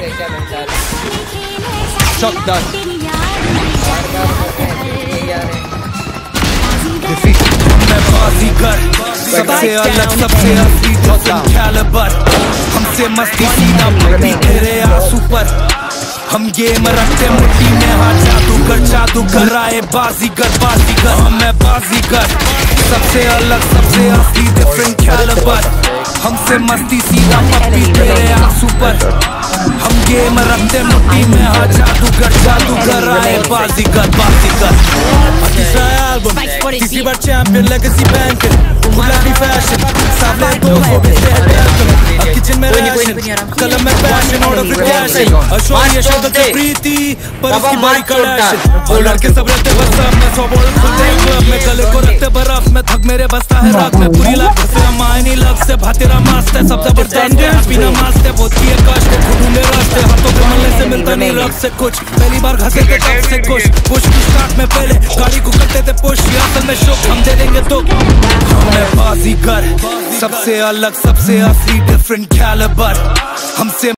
Shot done. मैं बाजीगर सबसे अलग सबसे असली डिफरेंट कैलिबर हमसे मस्ती सीधा पकड़ी तेरे आंसू पर हम गेम रखते मुट्ठी में हाथ जादूगर आए बाजीगर बाजीगर मैं बाजीगर सबसे अलग सबसे असली डिफरेंट कैलिबर हमसे मस्ती सीधा पकड़ी तेरे आंसू पर हम गेम रखते मुट्ठी में हाथ जादूगर आए बाजीगर बाजीगर तीसरी बार चैंपियन लेगेसी बैंकर गुलाबी फैशन सामने 200 बिस्ते अब किचन में रैशन कलम में पैशन ऑर्डर फिर कैशन अशोरी शब्द से प्रीति पर उसकी बड़ी कलेक्शन और लड़के सब रहते बस सब मैं 100 बॉल खुलते हैं क्लब में गले को रखते बर्फ में थक मेरे बसता है रात में पूरी लाइफ से मायनी लग से भातेरा मस्त है सब जबरदस्त है पीना मस्त है बहुत किए कष्ट ढूंढे रास्ते हाथों के मलने से मिलता नहीं रब से कुछ पहली बार घसे थे तब से कुछ पुश की स्टार्ट में पहले गाड़ी को करते थे पुश असल में शोक हम दे देंगे तो मैं बाजीगर सबसे अलग सबसे असली डिफरेंट कैलिबर हमसे